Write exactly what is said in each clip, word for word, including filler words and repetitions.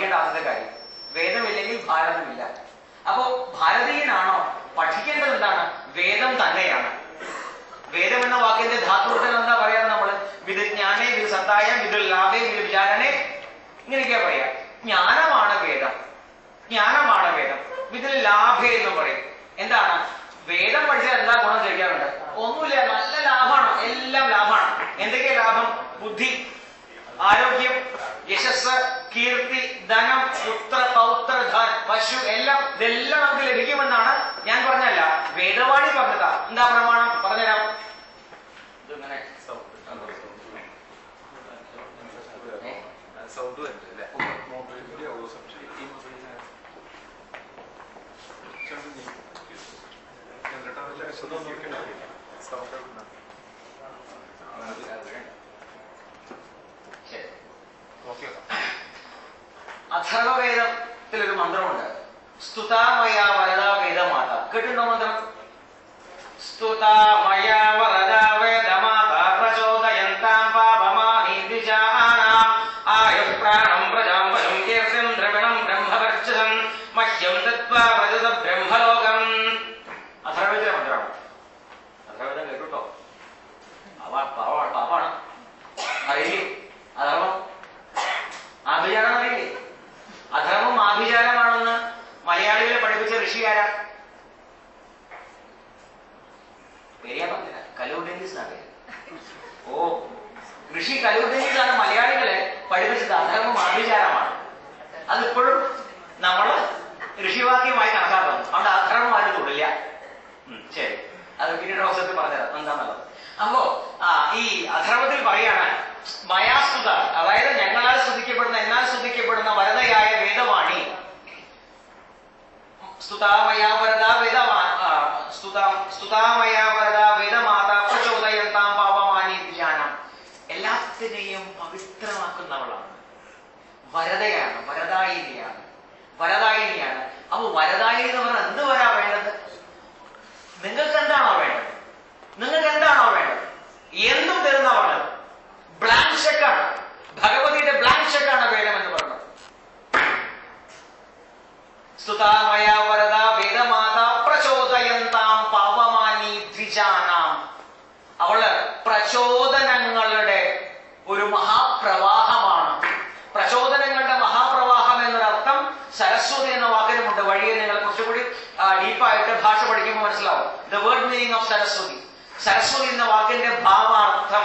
മനസ്സിലാക്കിയിട്ട് ആദ്യത്തെ കാര്യം. വേദമില്ലെങ്കിൽ ഭാരതമില്ല. അപ്പോ ഭാരതീയനാണോ? പഠിക്കേണ്ടത് എന്താണ്? വേദം തന്നെയാണ്. വേദം എന്ന വാക്കിന്റെ ധാതുർത്ഥം എന്താ പറയാറ് നമ്മള്? വിധിജ്ഞാനേ, വിധി സത്തായ, വിധി ലാഭേ, വിധി വിചാരണേ, ഇങ്ങനെയൊക്കെയാ പറയാ. ജ്ഞാനമാണ് വേദം, ജ്ഞാനമാണ് വേദം. വിധി ലാഭേ എന്ന് പറയും. എന്താണ്? വേദം പഠിച്ചാൽ എന്താ ഗുണം ചോദിക്കാറുണ്ട്? ഒന്നുമില്ല, നല്ല ലാഭമാണ്, എല്ലാം ലാഭമാണ്. എന്തൊക്കെയാ ലാഭം? ബുദ്ധി, ആരോഗ്യം, യശസ്, കീർത്തി, ധനം, പുത്ര, പൗത്ര, ധൻ, പശു, എല്ലാം ഇതെല്ലാം നമുക്ക് ലഭിക്കുമെന്നാണ് ഞാൻ പറഞ്ഞല്ല, വേദവാണി പറഞ്ഞതാ. എന്താ പ്രമാണം? പറഞ്ഞുതരാം. ഇതിങ്ങനെ അഥർവവേദത്തിലൊരു മന്ത്രമുണ്ട്. സ്തുതാമയ വരദാ വേദമാത. കേട്ടിട്ടുണ്ടോ മന്ത്രം? സ്തുതാമയ വരദാ വേദമാത പ്രചോദയന്താം പാപമാനി ദ്വിജാനാം ആയുഃ പ്രാണം പ്രജാം പശും കീർത്തിം ദ്രവിണം ബ്രഹ്മവർച്ചസം മഹ്യം ദത്വാ വ്രജത ബ്രഹ്മലോകം. അഥർവവേദത്തിലെ മന്ത്രമാണ്. അഥർവവേദം കേട്ടോ? പാപ്പാണ്. അറിയില്ലേ അധർമ്മം ആഭിചാരം? അറിയില്ലേ അധർമ്മം ആഭിചാരമാണെന്ന് മലയാളികളെ പഠിപ്പിച്ച ഋഷി ആരാ? പേരിയാ പറഞ്ഞില്ല, കലൂർഡെങ്കിസ് ആണ് പേര്. ഓ, ഋഷി കലൂർഡെങ്കിസ് ആണ് മലയാളികളെ പഠിപ്പിച്ചത് അധർമ്മം ആഭിചാരമാണ്. അതിപ്പോഴും നമ്മള് ഋഷിവാക്യമായി കണക്കാക്കുന്നു. അവിടെ അധർമ്മം ആരും തൊടില്ല. ശരി, അത് പിന്നീട് അവസരത്തിൽ പറഞ്ഞുതരാം എന്താന്നുള്ളത്. അപ്പോ ആ ഈ അധർമ്മത്തിൽ പറയാണ് മയാസ്തുത, അതായത് ഞങ്ങളാൽ സ്തുതിക്കപ്പെടുന്ന, എന്നാൽ സ്തുതിക്കപ്പെടുന്ന വരദയായ വേദവാണി. സ്തുതാമയാ വരദാ വേദമാ സ്തുതാമയാ വരദാ വേദമാതാ പ്രചോദയന്താം പാപമാനി ജ്ഞാനം. എല്ലാത്തിനെയും പവിത്രമാക്കുന്നവളാണ്, വരദയാണ്, വരദായിനിയാണ്, വരദായിനിയാണ്. അപ്പൊ വരദായിനി എന്ന് പറഞ്ഞാൽ എന്ത് വരാ വേണ്ടത്? നിങ്ങൾക്ക് എന്താണോ വേണ്ടത്? നിങ്ങൾക്ക് എന്താണോ വേണ്ടത്? എന്തും തരുന്നവള്. ബ്ലാങ്ക് ചെക്കാണ്, ഭഗവതിയുടെ ബ്ലാങ്ക് ചെക്കാണ് വേദം എന്ന് പറഞ്ഞത്. സ്തുതാമയ വരദ വേദമാത പ്രചോദയന്താം പാപമാനി ദ്വിജാനാം. അവള് പ്രചോദനങ്ങളുടെ ഒരു മഹാപ്രവാഹമാണ്. പ്രചോദനങ്ങളുടെ മഹാപ്രവാഹം എന്നൊരർത്ഥം സരസ്വതി എന്ന വാക്കിനുമുണ്ട്. വഴിയെ നിങ്ങൾ കുറച്ചുകൂടി ഡീപ്പായിട്ട് ഭാഷ പഠിക്കുമ്പോൾ മനസ്സിലാവും. The word meaning of Saraswati. Saraswati എന്ന വാക്കിന്റെ ഭാവാർത്ഥം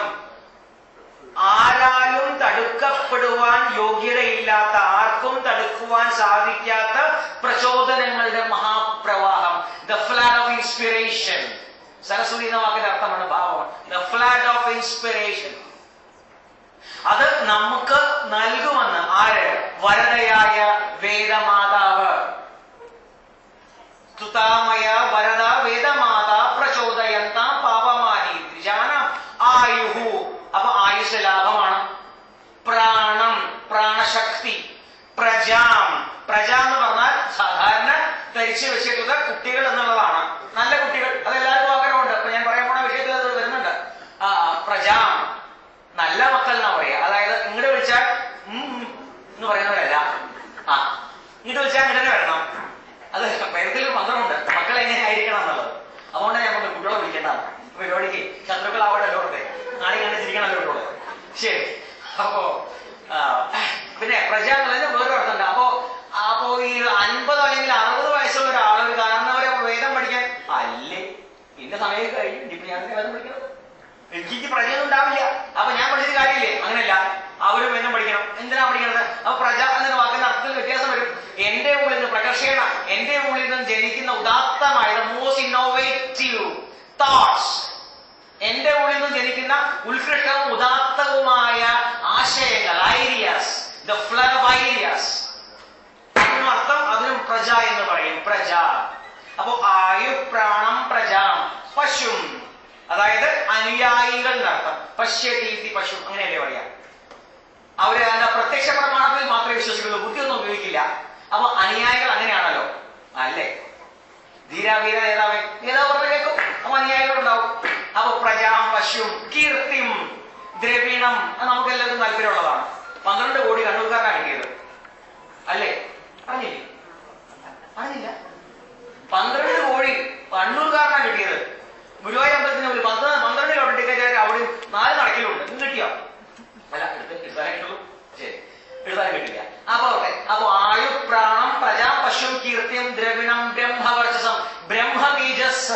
ആരാലും തടുക്കപ്പെടുവാൻ യോഗ്യതയില്ലാത്ത, ആർക്കും തടുക്കുവാൻ സാധിക്കാത്ത പ്രചോദനങ്ങളുടെ മഹാപ്രവാഹം. The flood of inspiration. Saraswati എന്ന വാക്കിന്റെ അർത്ഥമാണ് ഭാവമാണ്. The flood of inspiration. അത് നമുക്ക് നൽകുമെന്ന് ആര്? വരദയായ വേദമാതാവ്. സ്തുതാമയ വരദ വേദമാത പ്രചോദയന്താം പാപമാനി ദ്വിജാനാം ആയുഹു. അപ്പൊ ആയുസ് ലാഭമാണ്. പ്രാണം, പ്രാണശക്തി. പ്രജാം, പ്രജ എന്ന് പറഞ്ഞാൽ സാധാരണ ധരിച്ചു വെച്ചിട്ടുള്ള കുട്ടികൾ എന്നുള്ളതാണ്. നല്ല കുട്ടികൾ, അതെല്ലാവർക്കും ആഗ്രഹമുണ്ട്. അപ്പൊ ഞാൻ പറയാൻ പോണ വിഷയത്തിൽ അത് വരുന്നുണ്ട്. ആ പ്രജാം, നല്ല മക്കൾ എന്നാ പറയാ. അതായത് ഇങ്ങോട്ട് വിളിച്ചാൽ എന്ന് പറയുന്നവരല്ല. ആ ഇങ്ങോട്ട് വിളിച്ചാൽ ഇങ്ങനെ വരണം. അത് വേദത്തിൽ മന്ത്രമുണ്ട്, മക്കൾ എങ്ങനെ ആയിരിക്കണം എന്നുള്ളത്. അതുകൊണ്ട് ഞാൻ പറഞ്ഞു കുട്ടികളെ വിളിക്കേണ്ടതാണ്. പരിപാടിക്ക് ശത്രുക്കളാവട്ടെ ലോകത്തെ നാളെ കാണിച്ചിരിക്കണല്ലോ കുട്ടികളെ. ശരി. അപ്പോ പിന്നെ പ്രജ എന്നുള്ളതിന് വേറൊരു അർത്ഥമുണ്ട്. അപ്പോ അപ്പോ ഈ അൻപതോ അല്ലെങ്കിൽ അറുപത് വയസ്സുള്ള ഒരാൾ ഒരു കാരണവരെ വേദം പഠിക്കാൻ അല്ലേ, പിന്നെ സമയം കഴിഞ്ഞു. ഇനിയിപ്പോ ഞാൻ വേദം പഠിക്കണം, എനിക്ക് പ്രജയൊന്നും ഉണ്ടാവില്ല. അപ്പൊ ഞാൻ പഠിച്ചിട്ട് കാര്യമില്ലേ? അങ്ങനെയല്ല, അവരും വേദം പഠിക്കണം. എന്തിനാ പഠിക്കണത്? അപ്പൊ പ്രജ എന്ന വാക്കിന്റെ അർത്ഥത്തിൽ വ്യത്യാസം വരും. എന്റെ ഉള്ളിൽ നിന്ന് പ്രകർഷേണ, എന്റെ ഉള്ളിൽ നിന്ന് ജനിക്കുന്ന ഉദാത്തമായ മോസ്റ്റ് ഇന്നോവേറ്റീവ് തോട്ട്സ്, എന്റെ ഉള്ളിൽ നിന്ന് ജനിക്കുന്ന ഉത്കൃഷ്ടവും ഉദാത്തവുമായ ആശയങ്ങൾ, ideas, the flood of ideas. അതിനും അർത്ഥം, അതിനും പ്രജ എന്ന് പറയും. പ്രജ. അപ്പൊ ആയു പ്രാണം പ്രജാം പശും, അതായത് അനുയായികൾ എന്നർത്ഥം. പശ്യതീതി പശു, അങ്ങനെയല്ലേ പറയാം. അവര് എന്താ പ്രത്യക്ഷ പ്രമാണത്തിൽ മാത്രമേ വിശ്വസിക്കുള്ളൂ, ബുദ്ധിയൊന്നും ഉപയോഗിക്കില്ല. അപ്പൊ അനുയായികൾ അങ്ങനെയാണല്ലോ അല്ലേ? ധീരാവീര നേതാവേ, നേതാവ് പറഞ്ഞ കേൾക്കും, അപ്പൊ അനുയായികൾ ഉണ്ടാവും. അപ്പൊ പ്രജാം പശും കീർത്തിം ദ്രവീണം, നമുക്ക് എല്ലാവർക്കും താല്പര്യമുള്ളതാണ്. പന്ത്രണ്ട് കോടി കണ്ണൂർക്കാരനാണ് കിട്ടിയത് അല്ലേ? യജസ്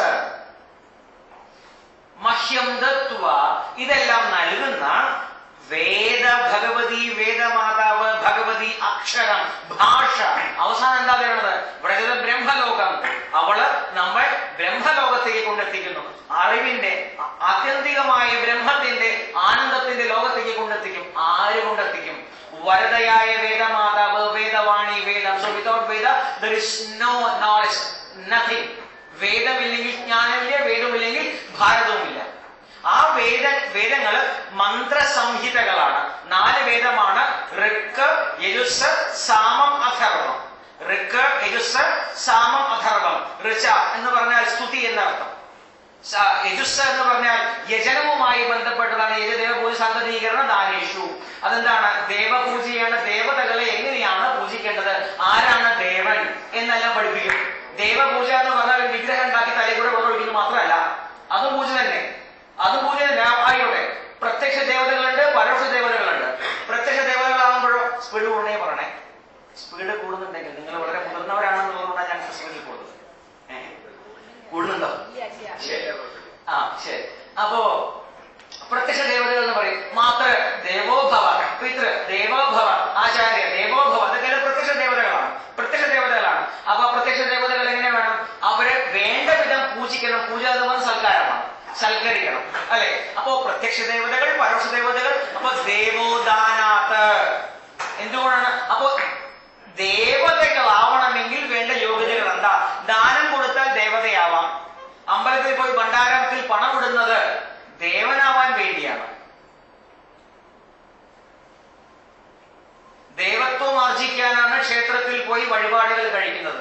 മഹ്യം ദത്വ ഇതെല്ലാം നൽകുന്ന വേദ ഭഗവതി, വേദമാതാവ് ഭഗവതി, അക്ഷരം, ഭാഷ. അവസാനം എന്താ പറയുന്നത്? ഇവിടെ ബ്രഹ്മലോകം. അവള് നമ്മൾ ബ്രഹ്മലോകത്തേക്ക് കൊണ്ടെത്തിക്കുന്നു. അറിവിന്റെ ആത്യന്തികമായ ബ്രഹ്മത്തിന്റെ ആനന്ദത്തിന്റെ ലോകത്തേക്ക് കൊണ്ടെത്തിക്കും. ആര് കൊണ്ടെത്തിക്കും? വരദയായ വേദമാതാവ്, വേദവാണി, വേദം. So without Veda there is no knowledge, nothing. വേദമില്ലെങ്കിൽ ജ്ഞാനമില്ല, വേദമില്ലെങ്കിൽ ഭാരതവുമില്ല. ആ വേദ വേദങ്ങള് മന്ത്രസംഹിതകളാണ്. നാല് വേദമാണ്: ഋക്ക്, യജുസ്, സാമം, അഥർവം. ഋക്ക്, യജുസ്, സാമം, അഥർവം. ഋച എന്ന് പറഞ്ഞാൽ സ്തുതി എന്നർത്ഥം. യജുസ് എന്ന് പറഞ്ഞാൽ യജനവുമായി ബന്ധപ്പെട്ടതാണ്. യജദേവ പൂജ സാങ്കരീകരണ ദാനേഷു. അതെന്താണ്? ദേവപൂജയാണ്. ദേവതകളെ എങ്ങനെയാണ് പൂജിക്കേണ്ടത്, ആരാണ് ദേവൻ എന്നെല്ലാം പഠിപ്പിക്കും. ദേവപൂജ എന്ന് പറഞ്ഞാൽ വിഗ്രഹം ഉണ്ടാക്കി തലയിൽ കൂടെ വെള്ളം ഒഴിക്കുന്നത് മാത്രമല്ല, അതും പൂജ തന്നെ. അതും പൂജ തന്നെ ആയിക്കോട്ടെ. പ്രത്യക്ഷ ദേവതകളുണ്ട്, പരോക്ഷ ദേവതകളുണ്ട്. പ്രത്യക്ഷ ദേവതകളാകുമ്പോഴോ സ്പീഡ് കൂടണേ പറയണേ. സ്പീഡ് കൂടുന്നുണ്ടെങ്കിൽ നിങ്ങൾ വളരെ മുതിർന്നവരാണെന്നുള്ളതുകൊണ്ടാണ് ഞാൻ സ്പീഡിൽ കൂടുന്നത്. കൂടുന്നുണ്ടോ? ആ ശരി. അപ്പോ പ്രത്യക്ഷ ദേവതകൾ എന്ന് പറയും. മാത്ര ദേവോഭവ, പിതൃ ദേവോഭവ, ആചാര്യ ദേവോഭവ, അതൊക്കെ പ്രത്യക്ഷ ദേവതകളാണ്. പ്രത്യക്ഷ ദേവതകളാണ്. അപ്പൊ പ്രത്യക്ഷ ദേവതകൾ എങ്ങനെ വേണം? അവരെ വേണ്ട വിധം പൂജിക്കണം. പൂജ എന്ന് പറഞ്ഞ സൽക്കാരമാണ്, സൽക്കരിക്കണം അല്ലെ? അപ്പോ പ്രത്യക്ഷ ദേവതകൾ, പരോക്ഷ ദേവതകൾ. അപ്പൊ ദേവോദാനാത്ത് എന്തുകൊണ്ടാണ്? അപ്പോ ദേവതകളാവണമെങ്കിൽ വേണ്ട യോഗ്യതകൾ എന്താ? ദാനം കൊടുത്താൽ ദേവതയാവാം. അമ്പലത്തിൽ പോയി ഭണ്ഡാരത്തിൽ പണം ഇടുന്നത് ദേവനാവാൻ വേണ്ടിയാണ്. ദേവത്വം ആർജിക്കാനാണ് ക്ഷേത്രത്തിൽ പോയി വഴിപാടുകൾ കഴിക്കുന്നത്.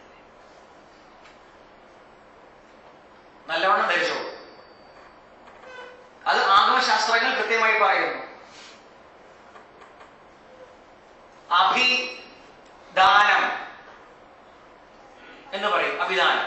നല്ലവണ്ണം ധരിച്ചു. അത് ആഗമശാസ്ത്രങ്ങൾ കൃത്യമായി പറയുന്നു. അഭിദാനം എന്ന് പറയും. അഭിദാനം.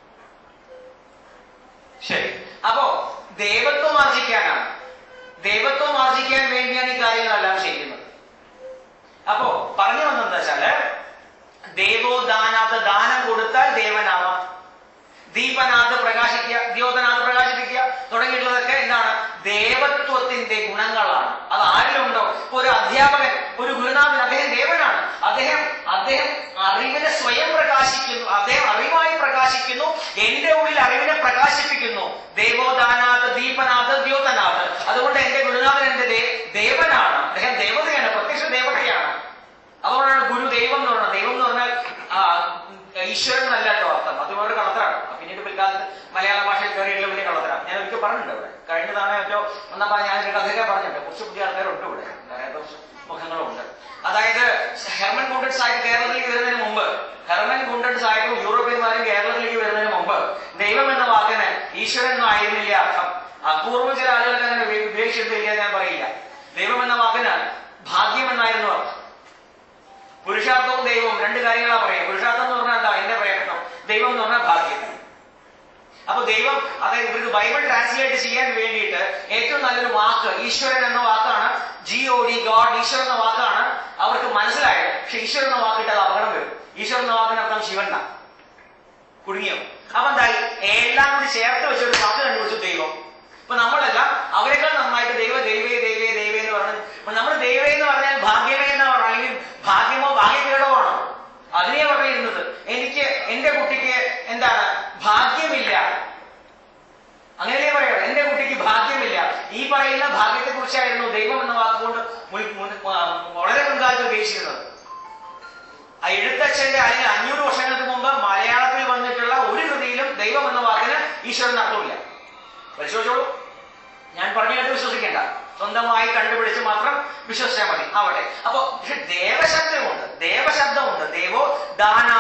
ശരി. അപ്പോ ദേവത്വം ആർജിക്കാനാണ്. ദേവത്വം ആർജിക്കാൻ വേണ്ടിയാണ് ഈ കാര്യങ്ങളെല്ലാം ചെയ്യുന്നത്. അപ്പോ പറഞ്ഞു വന്നെന്താ വെച്ചാല് ദേവോദാനാത്ത് ദാനം കൊടുത്താൽ ദേവനാവാം. ദീപനാഥ് പ്രകാശിക്കുക, ദ്യോതനാഥ് പ്രകാശിപ്പിക്കുക തുടങ്ങിയിട്ടുള്ളതൊക്കെ എന്താണ്? ദേവത്വത്തിന്റെ ഗുണങ്ങളാണ്. അത് ആരിലുണ്ടോ? ഇപ്പൊ ഒരു അധ്യാപകൻ, ഒരു ഗുരുനാഥൻ, അദ്ദേഹം ദേവനാണ്. അദ്ദേഹം അദ്ദേഹം അറിവിനെ സ്വയം പ്രകാശിക്കുന്നു. അദ്ദേഹം അറിവായി പ്രകാശിക്കുന്നു. എന്റെ ഉള്ളിൽ അറിവിനെ പ്രകാശിപ്പിക്കുന്നു. ദേവോദാനാഥ്, ദീപനാഥ്, ദ്യോതനാഥ്. അതുകൊണ്ട് എന്റെ ഗുരുനാഥൻ എന്റെ ദേവനാണ്. അദ്ദേഹം ദേവതയാണ്, പ്രത്യക്ഷ ദേവതയാണ്. അതുകൊണ്ടാണ് ഗുരു ദൈവം എന്ന് പറയുന്നത്. ദൈവം എന്ന് പറഞ്ഞാൽ ഈശ്വരൻ എന്നല്ല കേട്ടോ അർത്ഥം. അത് വേറൊരു കളത്തരാണ്. പിന്നീട് പിൽക്കാലത്ത് മലയാള ഭാഷയിൽ കയറിയിട്ടുള്ള വലിയ കളത്തരാണ്. ഞാൻ ഒരിക്കൽ പറഞ്ഞിട്ടുണ്ട് ഇവിടെ. കഴിഞ്ഞ തവണ മറ്റോ വന്നപ്പോ ഞാൻ കഥയൊക്കെ പറഞ്ഞിട്ടുണ്ട്. കുറച്ച് പുതിയ ആൾക്കാരുണ്ട് ഇവിടെ, കുറച്ച് മുഖങ്ങളും ഉണ്ട്. അതായത് ഹെർമൻ ഗുണ്ടഡ് സാഹിബ് കേരളത്തിലേക്ക് വരുന്നതിന് മുമ്പ്, ഹെർമൻ ഗുണ്ടഡ് സാഹിബും യൂറോപ്യന്മാരും കേരളത്തിലേക്ക് വരുന്നതിന് മുമ്പ് ദൈവം എന്ന വാക്കിന് ഈശ്വരൻ ഒന്നും ആയിരുന്നില്ല അർത്ഥം. അപൂർവം ചില ആളുകൾക്ക് അങ്ങനെ ഉപേക്ഷിച്ചിട്ടില്ല ഞാൻ പറയില്ല. ദൈവം എന്ന വാക്കിന് ഭാഗ്യം എന്നായിരുന്നു അർത്ഥം. പുരുഷാർത്ഥവും ദൈവവും രണ്ട് കാര്യങ്ങളാ പറയാം. പുരുഷാർത്ഥം എന്ന് പറഞ്ഞാൽ എന്താ? എന്റെ പ്രയത്നം. ദൈവം എന്ന് പറഞ്ഞാൽ ഭാഗ്യം. അപ്പൊ ദൈവം, അതായത് ഇവർക്ക് ബൈബിൾ ട്രാൻസ്ലേറ്റ് ചെയ്യാൻ വേണ്ടിയിട്ട് ഏറ്റവും നല്ലൊരു വാക്ക് ഈശ്വരൻ എന്ന വാക്കാണ്. ജി ഒ ഡി, ഗോഡ്, ഈശ്വരൻ എന്ന വാക്കാണ് അവർക്ക് മനസ്സിലായത്. പക്ഷെ ഈശ്വരൻ എന്ന വാക്കിട്ട് അത് അപകടം വരും. ഈശ്വരൻ എന്ന വാക്കിനർത്ഥം ശിവൻ എന്നാ. കുടുങ്ങിയോ? അപ്പൊ എന്തായി? എല്ലാം കൂടി ചേർത്ത് വെച്ചൊരു വാക്ക് കണ്ടുപിടിച്ചു ദൈവം. ഇപ്പൊ നമ്മളെല്ലാം അവരെക്കാൾ നന്നായിട്ട് ദൈവ ദൈവേ ദൈവേ ദൈവേ എന്ന് പറഞ്ഞു. നമ്മൾ ദൈവേ എന്ന് പറഞ്ഞാൽ ഭാഗ്യമേ എന്ന് പറഞ്ഞാൽ, അല്ലെങ്കിൽ ഭാഗ്യമോ ഭാഗ്യപീഠമോ ആണോ? അതിനെ പറയുന്നത്. എനിക്ക് എന്റെ കുട്ടിക്ക് എന്താണ് ഭാഗ്യമില്ല, അങ്ങനെയല്ലേ പറയാം. എന്റെ കുട്ടിക്ക് ഭാഗ്യമില്ല. ഈ പറയുന്ന ഭാഗ്യത്തെ കുറിച്ചായിരുന്നു ദൈവം എന്ന വാക്കുകൊണ്ട് വളരെ മുൻകാലത്ത് ഉപയോഗിച്ചിരുന്നത്. ആ എഴുത്തച്ഛന്റെ അല്ലെങ്കിൽ അഞ്ഞൂറ് വർഷങ്ങൾക്ക് മുമ്പ് മലയാളത്തിൽ വന്നിട്ടുള്ള ഒരു കൃതിയിലും ദൈവം എന്ന വാക്കിന് ഈശ്വരൻ അർത്ഥമില്ല. പരിശോധിച്ചോളൂ. ഞാൻ പറഞ്ഞു കേട്ട് വിശ്വസിക്കേണ്ട, സ്വന്തമായി കണ്ടുപിടിച്ച് മാത്രം വിശ്വസിച്ചാൽ മതി. ആവട്ടെ. അപ്പൊ പക്ഷെ ദേവശബ്ദമുണ്ട്, ദേവശബ്ദമുണ്ട്. ദേവോ ദാന